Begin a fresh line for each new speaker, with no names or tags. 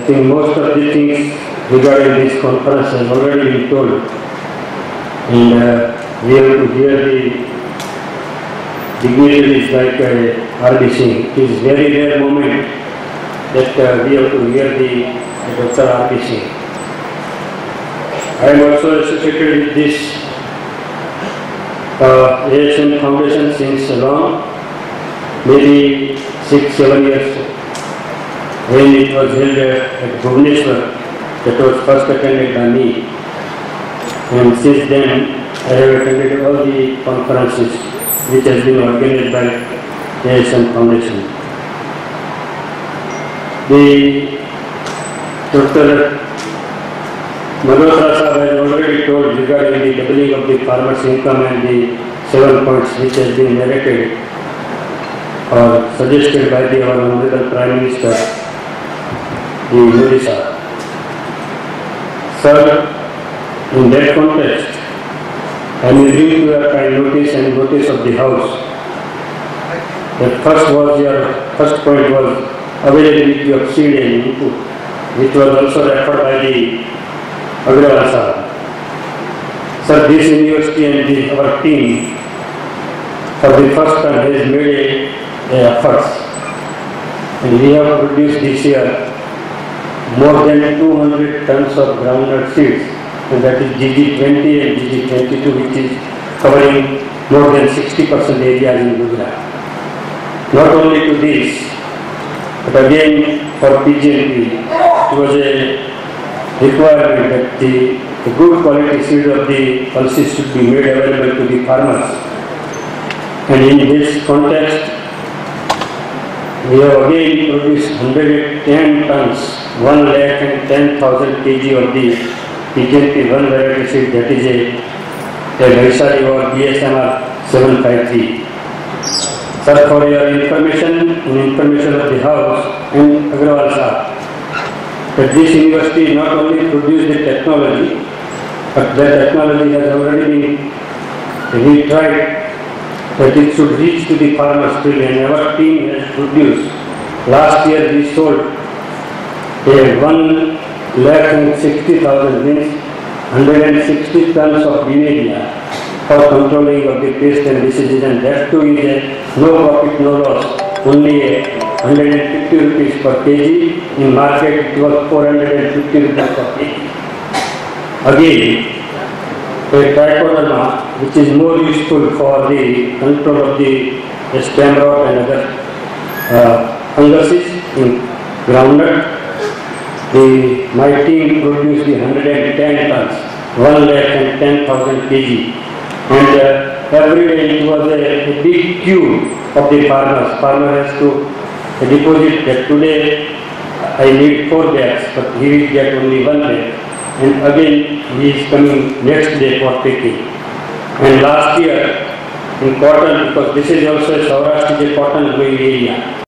think most of the things regarding this conference has already been told, and we have to hear the dignitaries like R.B. Singh. It is very rare moment that we have to hear the Dr. R.B. Singh. I am also associated with this ASM Foundation since long, maybe 6-7 years. When it was held at Bhubaneswar, that was first attended by me. And since then, I have attended all the conferences which has been organized by ASM Foundation. The Dr. Malhotra Sahab has already told regarding the doubling of the farmers' income and the 7 points which has been narrated or suggested by the our Honorable Prime Minister, the Modi Sahab. Sir, in that context, I will bring to your kind notice and notice of the House that first point was availability of seed and input, which was also referred by the Agrawal Sahab. Sir, this university and our team for the first time has made efforts, and we have produced this year more than 200 tons of groundnut seeds, and that is GG20 and GG22, which is covering more than 60% areas in Gujarat. Not only to this, but again for PGNP, it was a requirement that the good quality seed of the pulses should be made available to the farmers. And in this context, we have again produced 110 tons, 110,000 kg of the PGNP 1 variety seed, that is a Vaishali or BSMR 753. Sir, for your information and information of the House and Agrawal Sahab, that this university not only produced the technology, but that technology has already been retried, that it should reach to the farmers still, and our team has produced. Last year we sold a 1,60,000 means 160 tons of Binedia for controlling of the pest and diseases, and that too is a no profit, no loss, only 150 rupees per kg. In market it was 450 rupees per kg. Again, a trichoderma which is more useful for the control of the stem rot and other funguses in groundnut. My team produced the 110 tons, 110,000 kg, and every day it was a big queue of the farmers. Farmer has to deposit that today I need 4 bags, but he will get only 1 bag, and again he is coming next day for picking. And last year in cotton, because this is also a Saurashtra cotton growing area,